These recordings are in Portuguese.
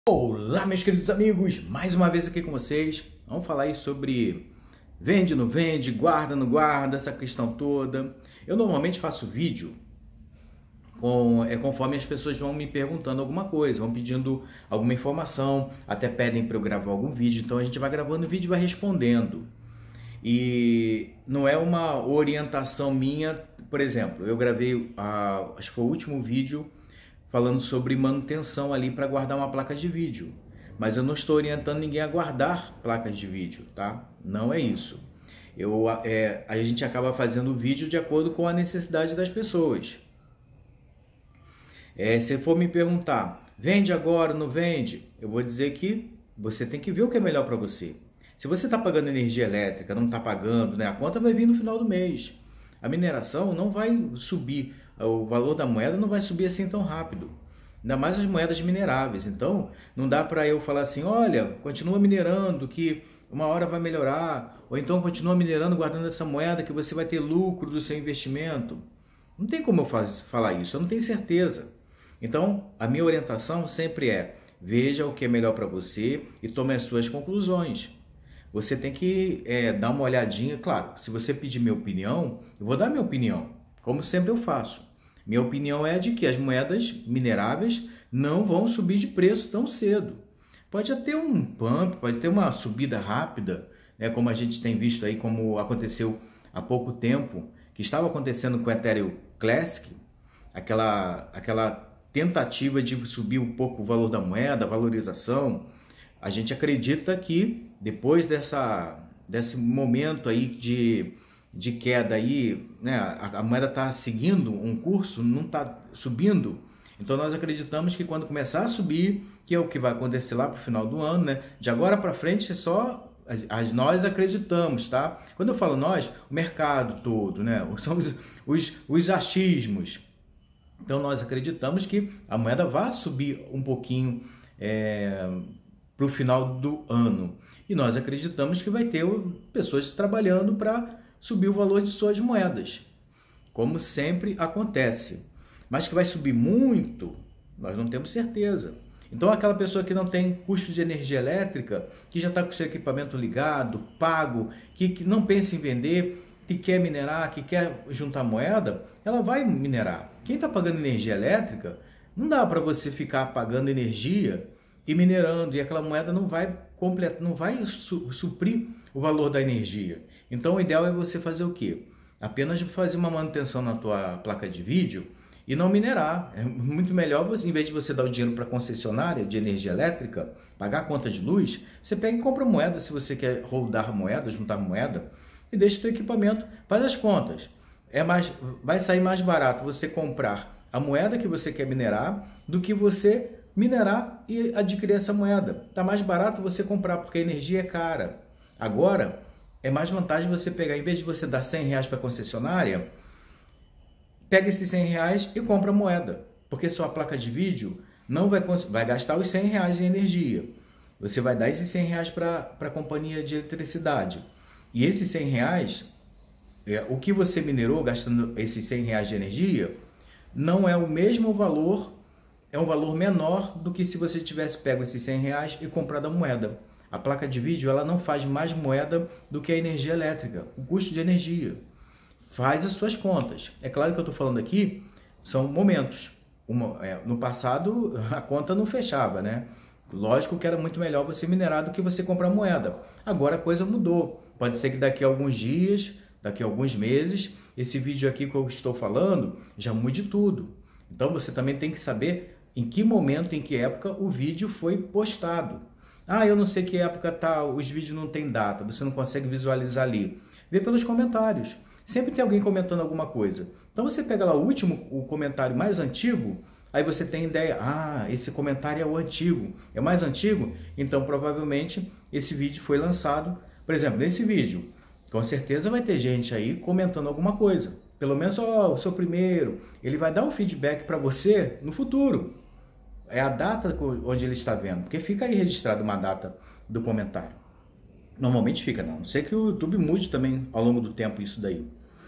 Olá, meus queridos amigos, mais uma vez aqui com vocês. Vamos falar aí sobre vende, não vende, guarda, não guarda, essa questão toda. Eu normalmente faço vídeo conforme as pessoas vão me perguntando alguma coisa, vão pedindo alguma informação, até pedem para eu gravar algum vídeo, então a gente vai gravando o vídeo e vai respondendo. E não é uma orientação minha, por exemplo, eu gravei, acho que foi o último vídeo falando sobre manutenção ali para guardar uma placa de vídeo. Mas eu não estou orientando ninguém a guardar placas de vídeo, tá? Não é isso. A gente acaba fazendo o vídeo de acordo com a necessidade das pessoas. Se for me perguntar, vende agora, não vende? Eu vou dizer que você tem que ver o que é melhor para você. Se você está pagando energia elétrica, não está pagando, né? A conta vai vir no final do mês. A mineração não vai subir, o valor da moeda não vai subir assim tão rápido. Ainda mais as moedas mineráveis. Então, não dá para eu falar assim, olha, continua minerando que uma hora vai melhorar. Ou então, continua minerando guardando essa moeda que você vai ter lucro do seu investimento. Não tem como eu falar isso, eu não tenho certeza. Então, a minha orientação sempre é, veja o que é melhor para você e tome as suas conclusões. Você tem que dar uma olhadinha, claro, se você pedir minha opinião, eu vou dar minha opinião, como sempre eu faço. Minha opinião é de que as moedas mineráveis não vão subir de preço tão cedo. Pode ter um pump, pode ter uma subida rápida, né, como a gente tem visto aí, como aconteceu há pouco tempo, que estava acontecendo com o Ethereum Classic, aquela tentativa de subir um pouco o valor da moeda, a valorização. A gente acredita que depois desse momento aí de queda aí, né, a moeda está seguindo um curso, não está subindo. Então nós acreditamos que quando começar a subir, que é o que vai acontecer lá para o final do ano, né, de agora para frente só nós acreditamos, tá? Quando eu falo nós, o mercado todo, né, são os achismos. Então nós acreditamos que a moeda vai subir um pouquinho para o final do ano. E nós acreditamos que vai ter pessoas trabalhando para subir o valor de suas moedas, como sempre acontece. Mas que vai subir muito, nós não temos certeza. Então aquela pessoa que não tem custo de energia elétrica, que já está com o seu equipamento ligado, pago, que não pensa em vender, que quer minerar, que quer juntar moeda, ela vai minerar. Quem está pagando energia elétrica, não dá para você ficar pagando energia e minerando, e aquela moeda não vai suprir o valor da energia. Então o ideal é você fazer o quê? Apenas fazer uma manutenção na tua placa de vídeo e não minerar. É muito melhor, você, em vez de você dar o dinheiro para a concessionária de energia elétrica, pagar a conta de luz, você pega e compra moeda se você quer rodar moeda, juntar moeda, e deixa o teu equipamento, faz as contas. Vai sair mais barato você comprar a moeda que você quer minerar do que você minerar e adquirir essa moeda. Está mais barato você comprar porque a energia é cara. Agora, é mais vantagem você pegar, em vez de você dar R$100 para a concessionária, pega esses R$100 e compra moeda. Porque sua placa de vídeo não vai gastar os R$100 em energia. Você vai dar esses R$100 para a companhia de eletricidade. E esses R$100, o que você minerou gastando esses R$100 de energia, não é o mesmo valor, é um valor menor do que se você tivesse pego esses R$100 e comprado a moeda. A placa de vídeo ela não faz mais moeda do que a energia elétrica, o custo de energia. Faz as suas contas. É claro que eu estou falando aqui, são momentos. No passado a conta não fechava, né? Lógico que era muito melhor você minerar do que você comprar moeda. Agora a coisa mudou. Pode ser que daqui a alguns dias, daqui a alguns meses, esse vídeo aqui que eu estou falando já mude tudo. Então você também tem que saber em que momento, em que época o vídeo foi postado. Ah, eu não sei que época tá, os vídeos não tem data, você não consegue visualizar ali. Vê pelos comentários. Sempre tem alguém comentando alguma coisa. Então você pega lá o comentário mais antigo, aí você tem ideia, esse comentário é o antigo, é mais antigo, então provavelmente esse vídeo foi lançado, por exemplo, nesse vídeo, com certeza vai ter gente aí comentando alguma coisa. Pelo menos o seu primeiro, ele vai dar um feedback para você no futuro. É a data onde ele está vendo, porque fica aí registrado uma data do comentário. Normalmente fica, não sei que o YouTube mude também ao longo do tempo isso daí.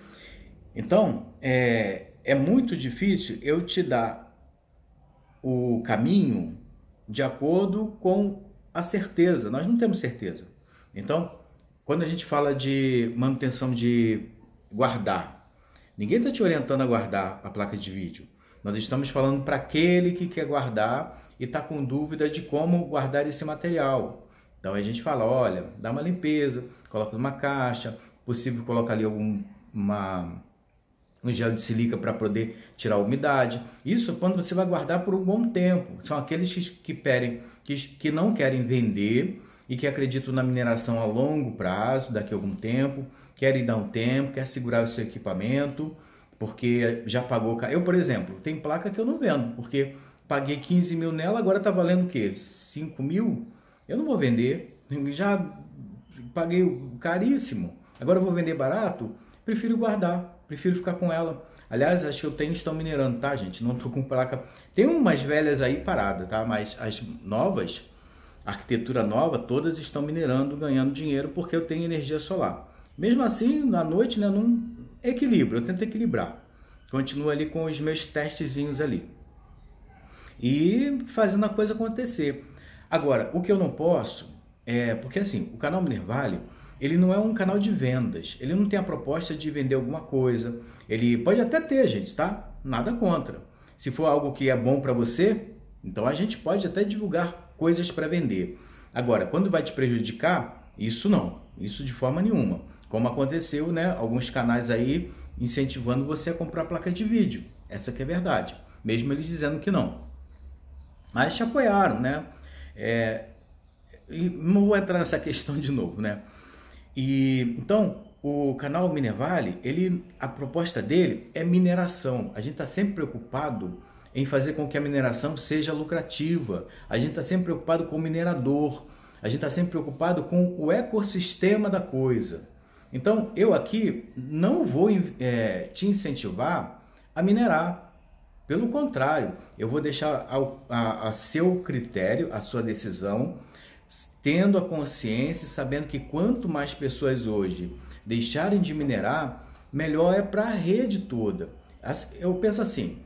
Então, é muito difícil eu te dar o caminho de acordo com a certeza. Nós não temos certeza. Então, quando a gente fala de manutenção de guardar, ninguém está te orientando a guardar a placa de vídeo. Nós estamos falando para aquele que quer guardar e está com dúvida de como guardar esse material. Então a gente fala, olha, dá uma limpeza, coloca numa caixa, possível colocar ali um gel de silica para poder tirar a umidade. Isso quando você vai guardar por um bom tempo. São aqueles que não querem vender e que acreditam na mineração a longo prazo, daqui a algum tempo, querem dar um tempo, quer segurar o seu equipamento, porque já pagou. Eu, por exemplo, tem placa que eu não vendo, porque paguei 15 mil nela, agora está valendo o quê? 5 mil? Eu não vou vender, já paguei caríssimo, agora eu vou vender barato? Prefiro guardar, prefiro ficar com ela. Aliás, acho que eu tenho, estão minerando, tá, gente? Não estou com placa. Tem umas velhas aí paradas, tá? Mas as novas, arquitetura nova, todas estão minerando, ganhando dinheiro, porque eu tenho energia solar. Mesmo assim, na noite, né, não equilibro, eu tento equilibrar. Continuo ali com os meus testezinhos ali. E fazendo a coisa acontecer. Agora, o que eu não posso porque assim, o canal Minervale, ele não é um canal de vendas, ele não tem a proposta de vender alguma coisa, ele pode até ter, gente, tá? Nada contra. Se for algo que é bom para você, então a gente pode até divulgar coisas para vender. Agora, quando vai te prejudicar, isso não, isso de forma nenhuma. Como aconteceu, né? Alguns canais aí incentivando você a comprar placa de vídeo, essa que é a verdade, mesmo eles dizendo que não. Mas te apoiaram, né? E não vou entrar nessa questão de novo, né? E então o canal Minervale, a proposta dele é mineração. A gente está sempre preocupado em fazer com que a mineração seja lucrativa. A gente está sempre preocupado com o minerador. A gente está sempre preocupado com o ecossistema da coisa. Então eu aqui não vou te incentivar a minerar. Pelo contrário, eu vou deixar a seu critério, a sua decisão, tendo a consciência, sabendo que quanto mais pessoas hoje deixarem de minerar, melhor é para a rede toda. Eu penso assim,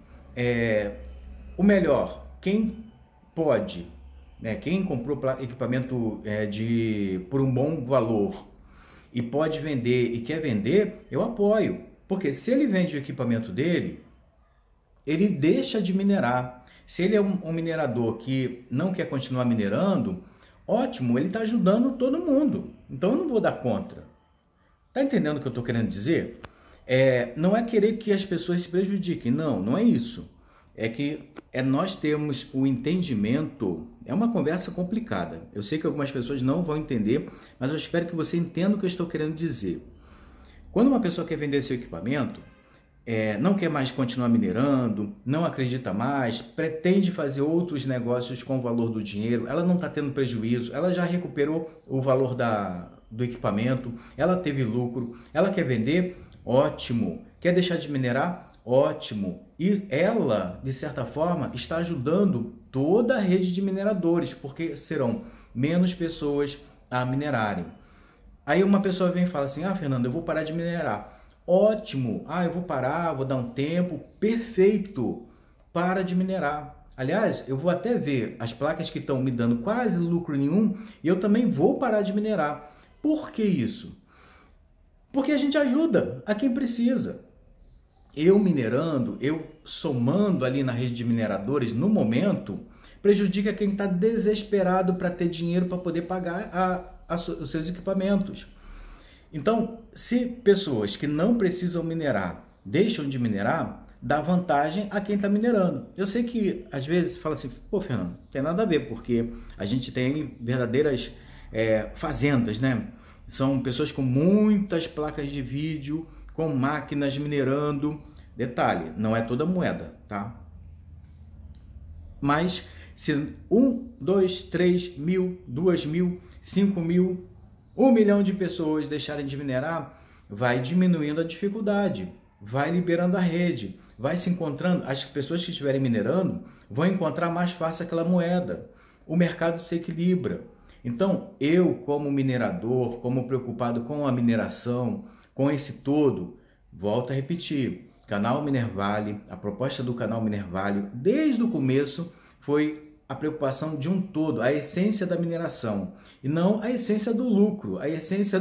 o melhor, quem pode, né, quem comprou equipamento por um bom valor e pode vender e quer vender, eu apoio. Porque se ele vende o equipamento dele, ele deixa de minerar. Se ele é um minerador que não quer continuar minerando, ótimo, ele está ajudando todo mundo. Então eu não vou dar contra. Tá entendendo o que eu estou querendo dizer? Não é querer que as pessoas se prejudiquem. Não, não é isso. É que nós temos o entendimento. É uma conversa complicada. Eu sei que algumas pessoas não vão entender, mas eu espero que você entenda o que eu estou querendo dizer. Quando uma pessoa quer vender seu equipamento, não quer mais continuar minerando, não acredita mais, pretende fazer outros negócios com o valor do dinheiro, ela não está tendo prejuízo, ela já recuperou o valor do equipamento, ela teve lucro, ela quer vender, ótimo. Quer deixar de minerar? Ótimo. E ela, de certa forma, está ajudando toda a rede de mineradores, porque serão menos pessoas a minerarem. Aí uma pessoa vem e fala assim, Fernando, eu vou parar de minerar. Ótimo, eu vou parar, vou dar um tempo, perfeito, para de minerar. Aliás, eu vou até ver as placas que estão me dando quase lucro nenhum e eu também vou parar de minerar. Por que isso? Porque a gente ajuda a quem precisa. Eu minerando, eu somando ali na rede de mineradores, no momento, prejudica quem está desesperado para ter dinheiro para poder pagar os seus equipamentos. Então, se pessoas que não precisam minerar deixam de minerar, dá vantagem a quem está minerando. Eu sei que às vezes fala assim, pô, Fernando, não tem nada a ver, porque a gente tem verdadeiras fazendas, né? São pessoas com muitas placas de vídeo, com máquinas minerando. Detalhe, não é toda moeda, tá? Mas se 1, 2, 3 mil, 2 mil, 5 mil, 1 milhão de pessoas deixarem de minerar, vai diminuindo a dificuldade, vai liberando a rede, vai se encontrando, as pessoas que estiverem minerando vão encontrar mais fácil aquela moeda, o mercado se equilibra. Então, eu como minerador, como preocupado com a mineração, com esse todo, volto a repetir, canal Minervale, a proposta do canal Minervale, desde o começo, foi a preocupação de um todo, a essência da mineração, e não a essência do lucro, a essência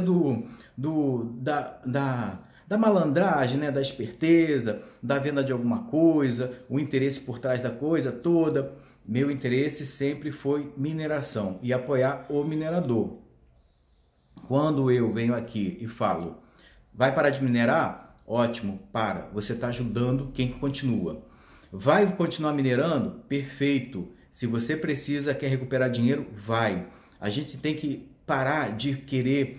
da malandragem, né? Da esperteza, da venda de alguma coisa, o interesse por trás da coisa toda. Meu interesse sempre foi mineração e apoiar o minerador. Quando eu venho aqui e falo, vai parar de minerar? Ótimo, para. Você está ajudando quem continua. Vai continuar minerando? Perfeito. Se você precisa, quer recuperar dinheiro, vai. A gente tem que parar de querer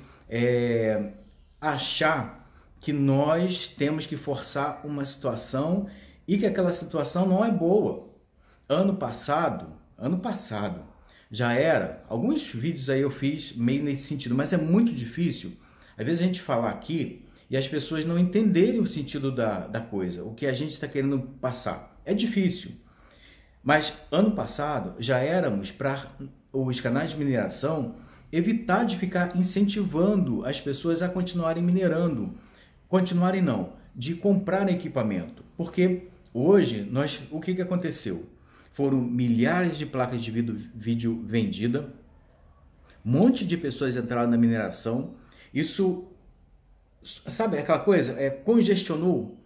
achar que nós temos que forçar uma situação e que aquela situação não é boa. Ano passado, já era, alguns vídeos aí eu fiz meio nesse sentido, mas é muito difícil, às vezes a gente falar aqui e as pessoas não entenderem o sentido da coisa, o que a gente está querendo passar. É difícil, mas ano passado já éramos para os canais de mineração evitar de ficar incentivando as pessoas a continuarem minerando, de comprar equipamento, porque hoje o que aconteceu? Foram milhares de placas de vídeo vendidas, um monte de pessoas entraram na mineração. Isso, sabe aquela coisa? Congestionou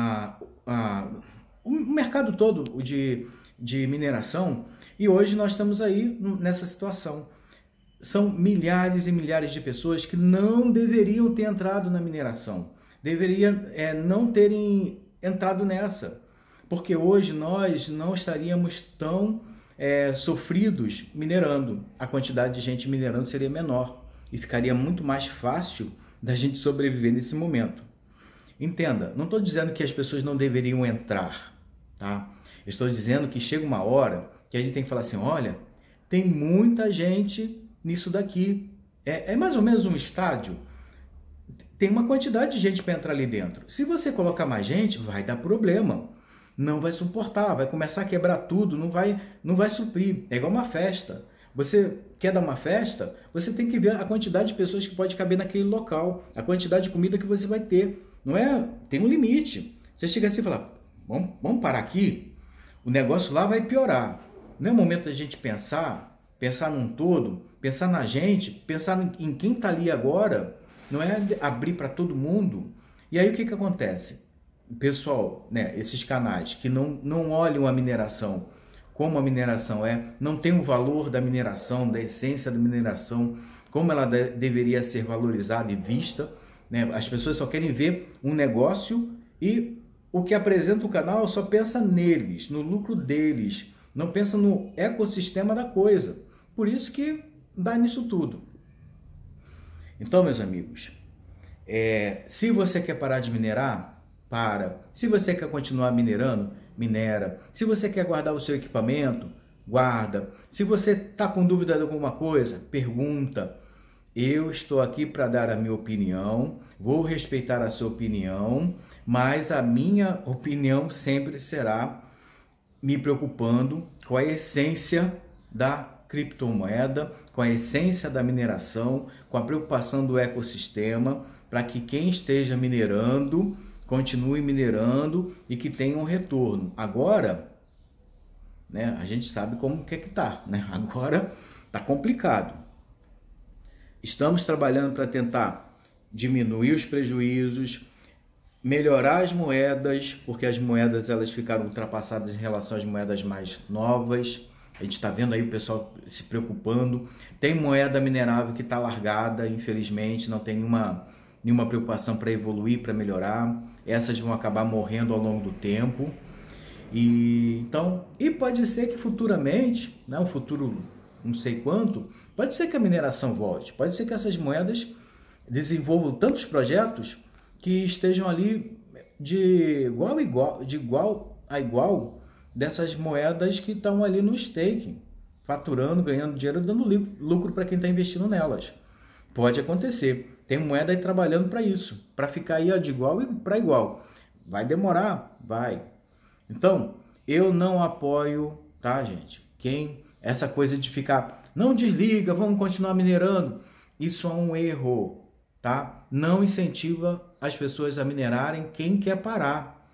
o mercado todo de mineração e hoje nós estamos aí nessa situação. São milhares e milhares de pessoas que não deveriam ter entrado na mineração, deveriam não terem entrado nessa. Porque hoje nós não estaríamos tão sofridos minerando. A quantidade de gente minerando seria menor e ficaria muito mais fácil da gente sobreviver nesse momento. Entenda, não estou dizendo que as pessoas não deveriam entrar, tá? Eu estou dizendo que chega uma hora que a gente tem que falar assim, olha, tem muita gente nisso daqui. É mais ou menos um estádio. Tem uma quantidade de gente para entrar ali dentro. Se você colocar mais gente, vai dar problema. Não vai suportar, vai começar a quebrar tudo, não vai suprir. É igual uma festa. Você quer dar uma festa, você tem que ver a quantidade de pessoas que pode caber naquele local, a quantidade de comida que você vai ter. Não é? Tem um limite. Você chega assim e fala, vamos parar aqui, o negócio lá vai piorar. Não é o momento da gente pensar num todo, pensar na gente, pensar em quem está ali agora, não é abrir para todo mundo. E aí o que acontece? Pessoal, né, esses canais que não olham a mineração como a mineração não tem o valor da mineração, da essência da mineração, como ela deveria ser valorizada e vista, né? As pessoas só querem ver um negócio e o que apresenta o canal só pensa neles, no lucro deles, não pensa no ecossistema da coisa. Por isso que dá nisso tudo. Então, meus amigos, se você quer parar de minerar, para. Se você quer continuar minerando, minera. Se você quer guardar o seu equipamento, guarda. Se você está com dúvida de alguma coisa, pergunta. Eu estou aqui para dar a minha opinião, vou respeitar a sua opinião, mas a minha opinião sempre será me preocupando com a essência da criptomoeda, com a essência da mineração, com a preocupação do ecossistema, para que quem esteja minerando continue minerando e que tenha um retorno. Agora, né, a gente sabe como que tá, né? Agora tá complicado. Estamos trabalhando para tentar diminuir os prejuízos, melhorar as moedas, porque as moedas elas ficaram ultrapassadas em relação às moedas mais novas. A gente está vendo aí o pessoal se preocupando. Tem moeda minerável que está largada, infelizmente, não tem nenhuma preocupação para evoluir, para melhorar. Essas vão acabar morrendo ao longo do tempo. E pode ser que futuramente, né, um futuro não sei quanto, pode ser que a mineração volte, pode ser que essas moedas desenvolvam tantos projetos que estejam ali de igual a igual dessas moedas que estão ali no staking, faturando, ganhando dinheiro, dando lucro para quem está investindo nelas. Pode acontecer. Tem moeda aí trabalhando para isso, para ficar aí de igual para igual. Vai demorar? Vai. Então, eu não apoio, tá, gente? Essa coisa de ficar, não desliga, vamos continuar minerando. Isso é um erro, tá? Não incentiva as pessoas a minerarem quem quer parar.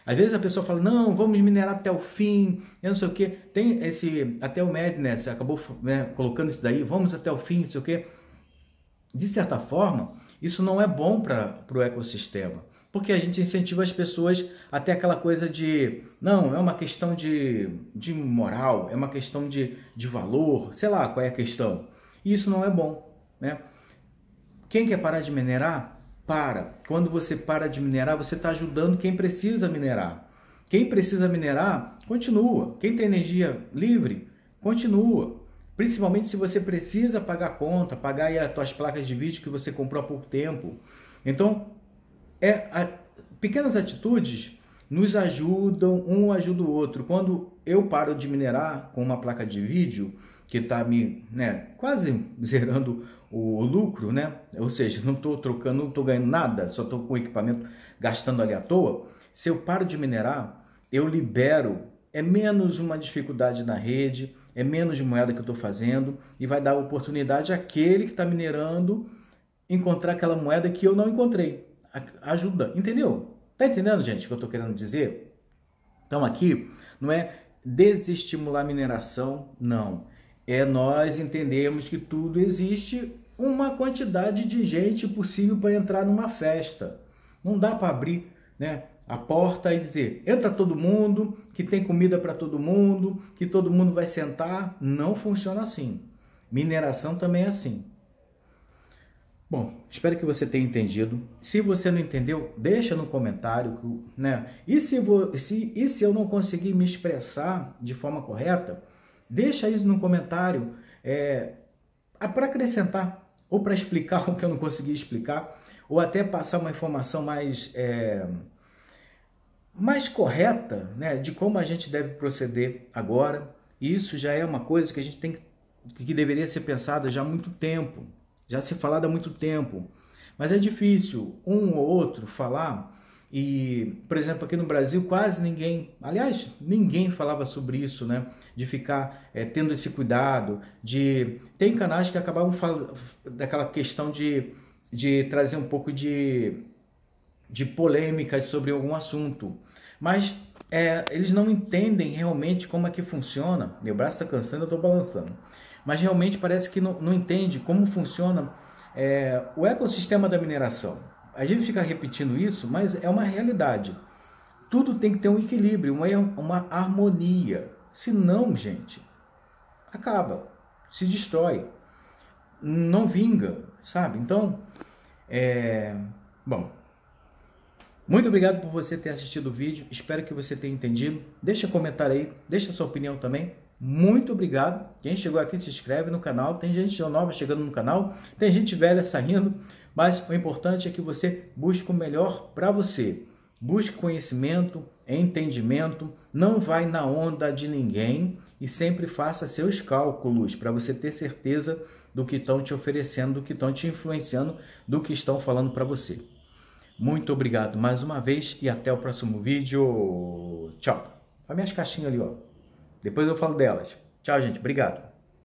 Às vezes a pessoa fala, não, vamos minerar até o fim, eu não sei o que. Tem esse, até o MED, né, você acabou, né, colocando isso daí, vamos até o fim, não sei o que. De certa forma, isso não é bom para o ecossistema, porque a gente incentiva as pessoas a ter aquela coisa de, não, é uma questão de moral, é uma questão de valor, sei lá qual é a questão. E isso não é bom, né? Quem quer parar de minerar, para. Quando você para de minerar, você está ajudando quem precisa minerar. Quem precisa minerar, continua. Quem tem energia livre, continua. Principalmente se você precisa pagar a conta, pagar aí as tuas placas de vídeo que você comprou há pouco tempo. Então, pequenas atitudes nos ajudam, um ajuda o outro. Quando eu paro de minerar com uma placa de vídeo, que está me, né, quase zerando o lucro, né? Ou seja, não estou trocando, não estou ganhando nada, só estou com o equipamento gastando ali à toa. Se eu paro de minerar, eu libero, é menos uma dificuldade na rede, é menos de moeda que eu estou fazendo e vai dar oportunidade àquele que está minerando encontrar aquela moeda que eu não encontrei. Ajuda, entendeu? Tá entendendo, gente, o que eu estou querendo dizer? Então aqui não é desestimular a mineração, não. É nós entendermos que tudo existe uma quantidade de gente possível para entrar numa festa. Não dá para abrir, né, a porta e dizer, entra todo mundo, que tem comida para todo mundo, que todo mundo vai sentar. Não funciona assim. Mineração também é assim. Bom, espero que você tenha entendido. Se você não entendeu, deixa no comentário, né? E se eu não conseguir me expressar de forma correta, deixa isso no comentário para acrescentar ou para explicar o que eu não consegui explicar, ou até passar uma informação mais correta, né, de como a gente deve proceder agora. Isso já é uma coisa que a gente que deveria ser pensada já há muito tempo, já se falado há muito tempo, mas é difícil um ou outro falar. E, por exemplo, aqui no Brasil quase ninguém, aliás, ninguém falava sobre isso, né? De ficar tendo esse cuidado, tem canais que acabavam falando daquela questão de trazer um pouco de polêmica sobre algum assunto, mas eles não entendem realmente como é que funciona. Meu braço está cansando, eu estou balançando, mas realmente parece que não entende como funciona o ecossistema da mineração. A gente fica repetindo isso, mas é uma realidade. Tudo tem que ter um equilíbrio, uma harmonia. Senão, gente, acaba, se destrói, não vinga, sabe? Então, bom, muito obrigado por você ter assistido o vídeo. Espero que você tenha entendido. Deixa um comentário aí, deixa sua opinião também. Muito obrigado. Quem chegou aqui, se inscreve no canal. Tem gente nova chegando no canal, tem gente velha saindo, mas o importante é que você busque o melhor para você. Busque conhecimento, entendimento, não vai na onda de ninguém e sempre faça seus cálculos para você ter certeza do que estão te oferecendo, do que estão te influenciando, do que estão falando para você. Muito obrigado mais uma vez e até o próximo vídeo. Tchau. Olha minhas caixinhas ali, ó. Depois eu falo delas. Tchau, gente. Obrigado.